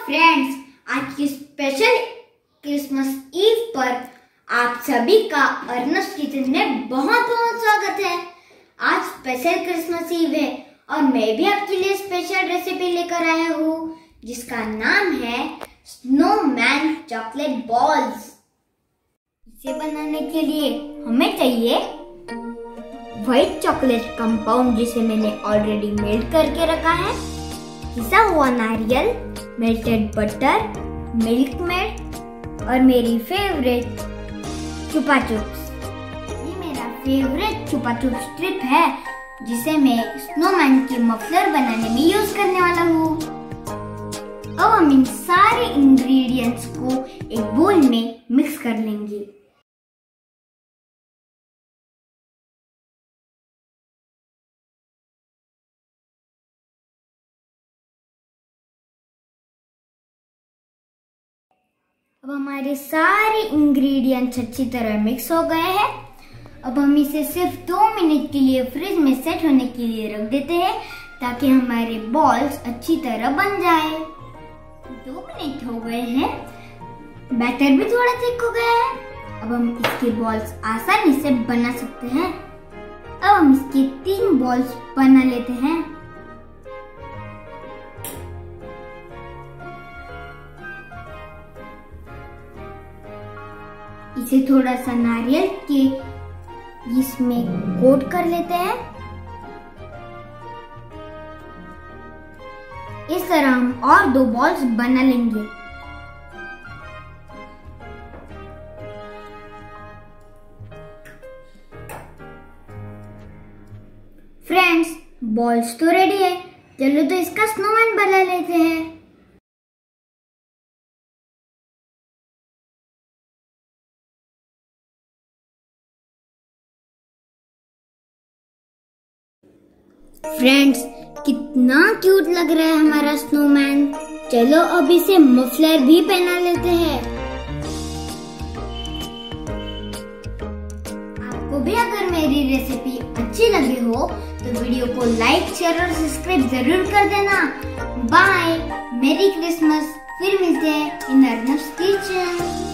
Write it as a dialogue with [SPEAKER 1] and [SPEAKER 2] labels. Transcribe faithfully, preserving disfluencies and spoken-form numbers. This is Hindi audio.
[SPEAKER 1] फ्रेंड्स, आज की स्पेशल क्रिसमस ईव पर आप सभी का अर्नब किचन में बहुत बहुत स्वागत है। आज स्पेशल क्रिसमस ईव है और मैं भी आपके लिए स्पेशल रेसिपी लेकर आया हूँ जिसका नाम है स्नोमैन चॉकलेट बॉल्स। इसे बनाने के लिए हमें चाहिए व्हाइट चॉकलेट कंपाउंड जिसे मैंने ऑलरेडी मेल्ट करके रखा है, पिसा हुआ नारियल, मेल्टेड बटर, मिल्क मेड और मेरी फेवरेट चुपा चुप्स। ये मेरा फेवरेट चुपा चुप्स स्ट्रिप है जिसे मैं स्नोमैन के मफलर बनाने में यूज करने वाला हूँ। अब हम इन सारे इंग्रेडिएंट्स को एक बोल में मिक्स कर लेंगे। अब हमारे सारे इंग्रेडिएंट्स अच्छी तरह मिक्स हो गए हैं। अब हम इसे सिर्फ दो मिनट के लिए फ्रिज में सेट होने के लिए रख देते हैं ताकि हमारे बॉल्स अच्छी तरह बन जाए। दो मिनट हो गए हैं, बैटर भी थोड़ा थिक हो गया है। अब हम इसके बॉल्स आसानी से बना सकते हैं। अब हम इसके तीन बॉल्स बना लेते हैं। इसे थोड़ा सा नारियल के इसमें कोट कर लेते हैं। इस तरह हम और दो बॉल्स बना लेंगे। फ्रेंड्स, बॉल्स तो रेडी है, चलो तो इसका स्नोमैन बना लेते हैं। फ्रेंड्स, कितना क्यूट लग रहा है हमारा स्नोमैन। चलो अब इसे मफलर भी पहना लेते हैं। आपको भी अगर मेरी रेसिपी अच्छी लगी हो तो वीडियो को लाइक, शेयर और सब्सक्राइब जरूर कर देना। बाय, मेरी क्रिसमस। फिर मिलते हैं इन अर्नब्स किचन।